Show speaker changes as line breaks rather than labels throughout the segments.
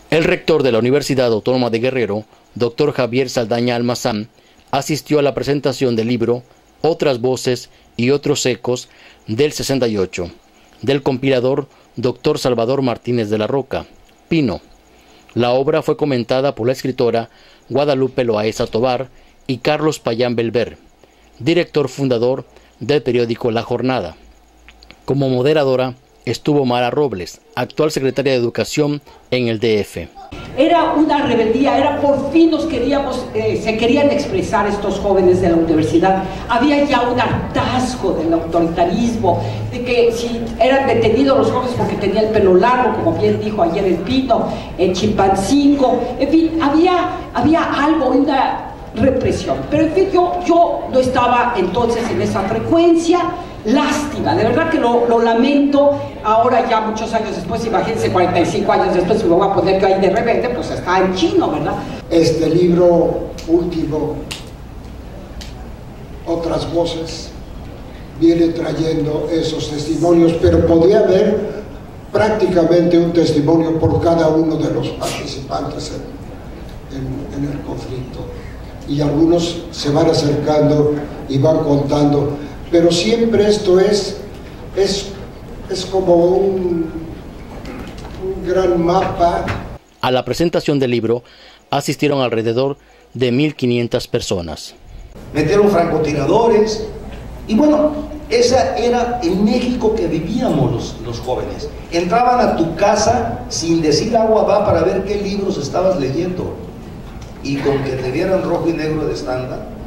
El rector de la Universidad Autónoma de Guerrero, doctor Javier Saldaña Almazán, asistió a la presentación del libro Otras voces y otros ecos del 68, del compilador doctor Salvador Martínez de la Roca, Pino. La obra fue comentada por la escritora Guadalupe Loaesa Tobar y Carlos Payán Belver, director fundador del periódico La Jornada. Como moderadora estuvo Mara Robles, actual secretaria de Educación en el DF.
Era una rebeldía, era por fin nos queríamos, se querían expresar estos jóvenes de la universidad. Había ya un hartazgo del autoritarismo, de que si eran detenidos los jóvenes porque tenían el pelo largo, como bien dijo ayer el Pino, en Chilpancingo, en fin, había algo, una represión. Pero en fin, yo no estaba entonces en esa frecuencia. Lástima, de verdad que lo lamento. Ahora ya muchos años después, imagínense 45 años después, si me voy a poner yo ahí de rebelde, pues está en chino, ¿verdad?
Este libro último, Otras voces, viene trayendo esos testimonios, pero podía haber prácticamente un testimonio por cada uno de los participantes en el conflicto, y algunos se van acercando y van contando. Pero siempre esto es como un gran mapa.
A la presentación del libro asistieron alrededor de 1.500 personas.
Metieron francotiradores y bueno, esa era el México que vivíamos los jóvenes. Entraban a tu casa sin decir agua va para ver qué libros estabas leyendo, y con que te dieran rojo y negro de estándar.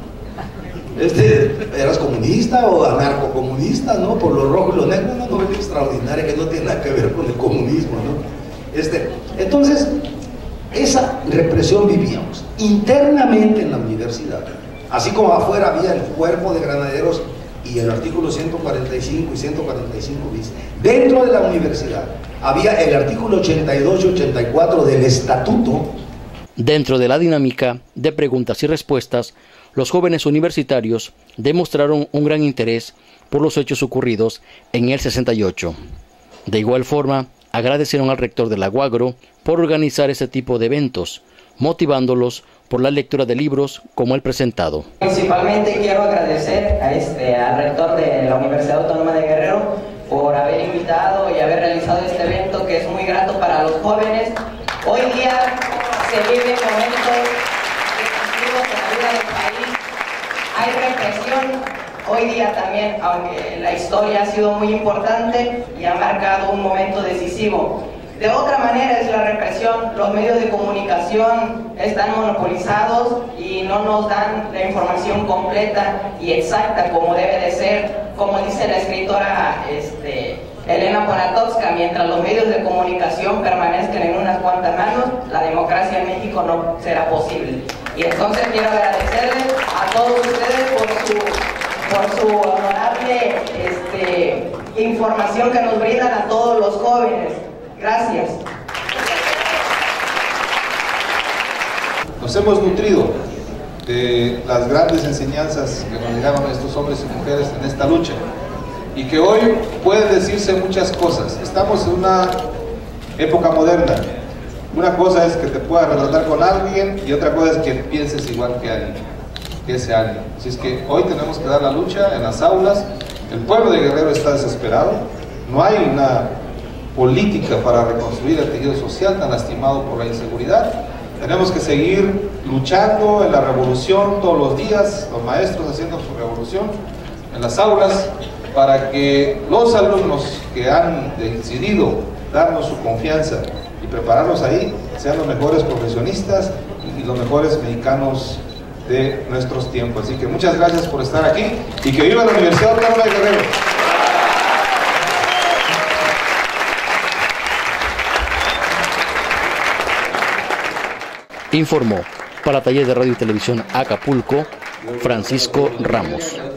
¿Eras comunista o anarcocomunista, no? Por lo rojo y lo negro, una novela extraordinaria que no tiene nada que ver con el comunismo, ¿no? Entonces, esa represión vivíamos internamente en la universidad, así como afuera había el cuerpo de granaderos y el artículo 145 y 145 bis. Dentro de la universidad había el artículo 82 y 84 del estatuto.
Dentro de la dinámica de preguntas y respuestas, los jóvenes universitarios demostraron un gran interés por los hechos ocurridos en el 68. De igual forma, agradecieron al rector de la UAGRO por organizar este tipo de eventos, motivándolos por la lectura de libros como el presentado.
Principalmente quiero agradecer al rector de la Universidad Autónoma de Guerrero por haber invitado y haber realizado este evento que es muy grato para los jóvenes. Hoy día se viven momentos decisivos en la vida del país. Hay represión hoy día también, aunque la historia ha sido muy importante y ha marcado un momento decisivo. De otra manera es la represión, los medios de comunicación están monopolizados y no nos dan la información completa y exacta como debe de ser, como dice la escritora Elena Poniatowska: mientras los medios de comunicación permanezcan en unas cuantas manos, la democracia en México no será posible. Y entonces quiero agradecerles a todos ustedes por su honorable información que nos brindan a todos los jóvenes. Gracias.
Nos hemos nutrido de las grandes enseñanzas que nos dejaron estos hombres y mujeres en esta lucha, y que hoy pueden decirse muchas cosas. Estamos en una época moderna. Una cosa es que te puedas relatar con alguien y otra cosa es que pienses igual que ese alguien. Así es que hoy tenemos que dar la lucha en las aulas. El pueblo de Guerrero está desesperado. No hay una política para reconstruir el tejido social tan lastimado por la inseguridad. Tenemos que seguir luchando en la revolución todos los días, los maestros haciendo su revolución en las aulas, para que los alumnos que han decidido darnos su confianza y prepararnos ahí sean los mejores profesionistas y los mejores mexicanos de nuestros tiempos. Así que muchas gracias por estar aquí y que viva la Universidad Autónoma de Guerrero.
Informó para Taller de Radio y Televisión Acapulco, Francisco Ramos.